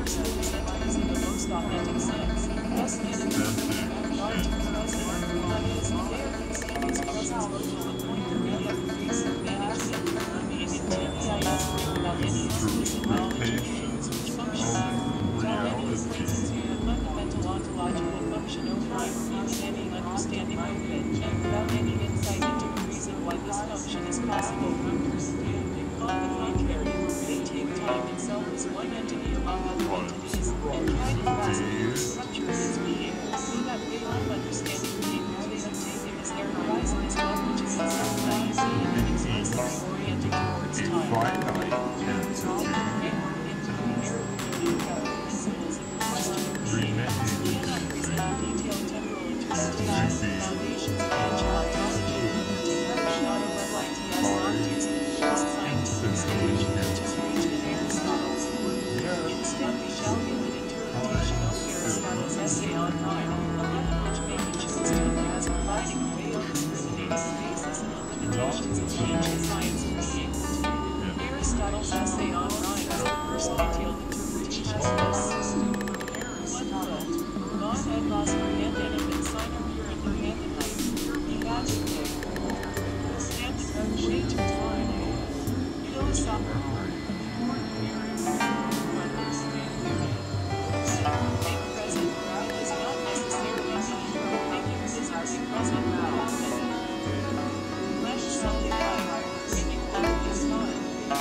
is in the most authentic sense. Thus, in regard to the present, that is, they are conceived as presence local and point to any other face of management, being in TPIS without any explicit knowledge which function, without any acquaintance with the fundamental ontological function of life, meaning any understanding of it, and without any insight into the reason why this function is possible to understand. On the contrary, they take time itself as one entity among other entities, and try to grasp the structure of its being, so that way of understanding behavior they have taken as their horizon is one which is itself naively and inexpressively oriented towards time. Detailed temporal interpretations of foundations of ancient ontology, to perish not of LITS scientific stage, which is reached in Aristotle's work. Instead, we shall give an interpretation of Aristotle's essay on mind, a method which may be chosen as providing a way of discriminating the basis and the limitations of the ancient science of being. Aristotle's essay on mind is the first detailed interpretation of this system. God had lost Verhandenheit and seiner Pure Verhandenheit, die Magic, stand the weight of time, philosophical, make present now does not necessarily mean making physically present now. Flesh solely life, bringing life is time.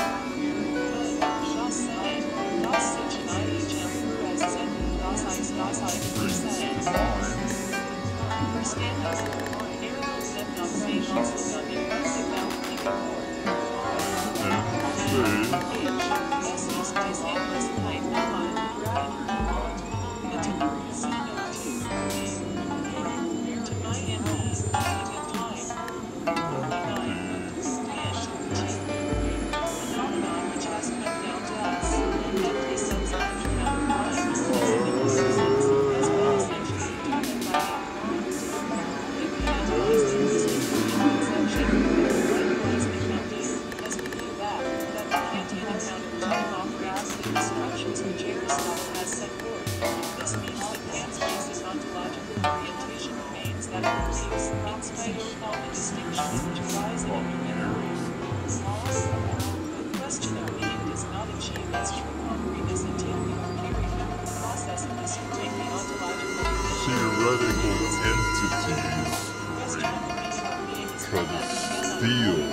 Shaw said, das sich in IHM as said, das heißt percent. Understand us, Ariel said not saying also not in music now Kidcore. Yes, this is endless time now to my enemy, in time, 49, phenomenon which has come down to us, and this sense of our mind, because the sense has been essentially determined by it can't always do this conception, likewise the counting, as we do that the Kantian account of time operates the instructions which Aristotle has set forth. This means that Kant's basic ontological orientation remains that of beliefs, in spite of all the distinctions which arise in individuals. The question of being does not achieve its true concreteness until we are carried through the process of discerning the ontological theoretical entities try to steal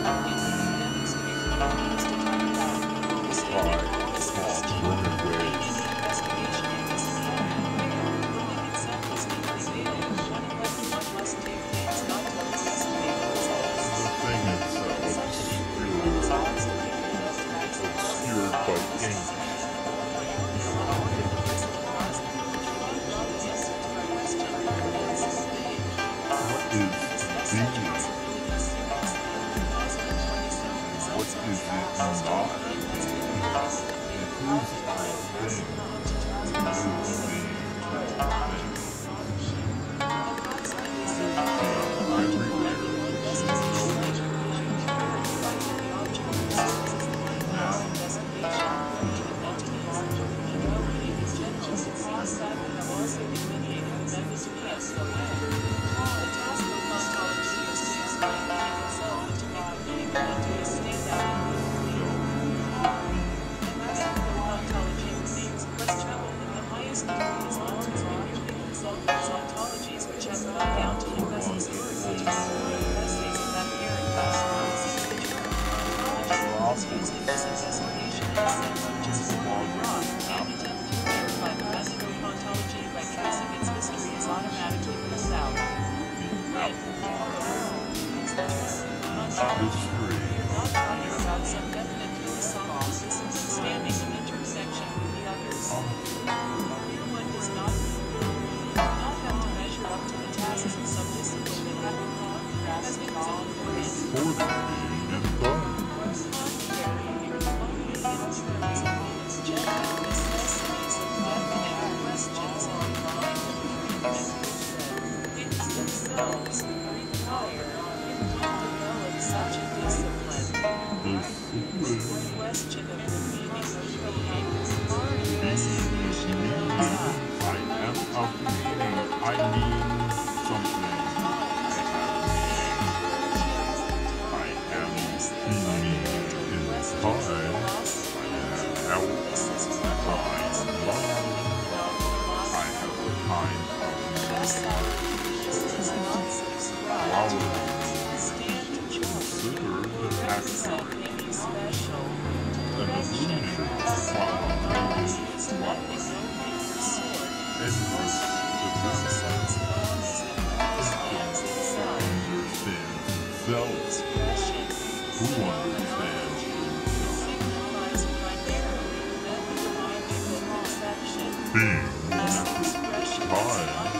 out time. I have the kind of consider the accurate an illusion endless development understands themselves. Who understands themselves? Being time